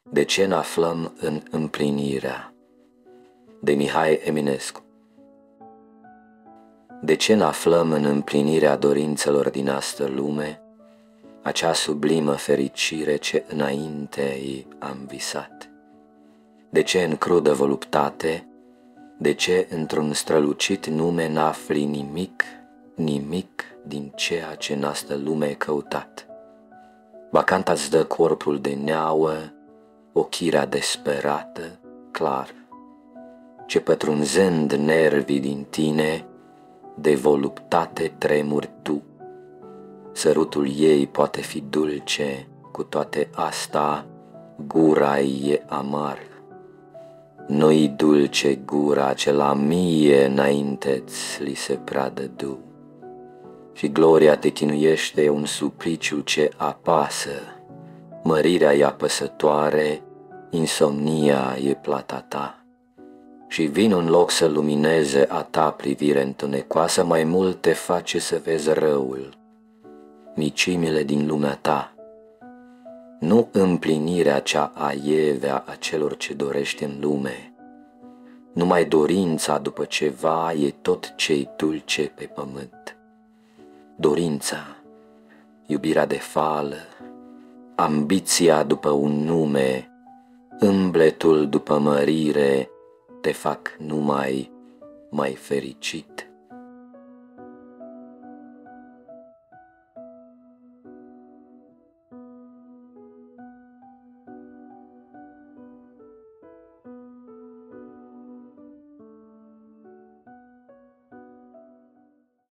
De ce n-aflăm în împlinirea? De Mihai Eminescu. De ce n-aflăm în împlinirea dorințelor din astă lume acea sublimă fericire ce înainte ei am visat? De ce în crudă voluptate, de ce într-un strălucit nume n-afli nimic, nimic din ceea ce în astă lume ai căutat? Vacanta-ți dă corpul de neauă, ochirea desperată, clar, ce pătrunzând nervii din tine, de voluptate tremuri tu. Sărutul ei poate fi dulce, cu toate asta gura-i e amar. Nu-i dulce gura ce la mie înainte-ți li se pradă du. Și gloria te chinuiește e un supliciu ce apasă, mărirea e apăsătoare, insomnia e plata ta. Și vin în loc să lumineze a ta privire întunecoasă, mai mult te face să vezi răul, micimile din lumea ta. Nu împlinirea cea aievea a celor ce dorești în lume, numai dorința după ceva e tot ce-i dulce pe pământ. Dorința, iubirea de fală, ambiția după un nume, îmbletul după mărire te fac numai mai fericit.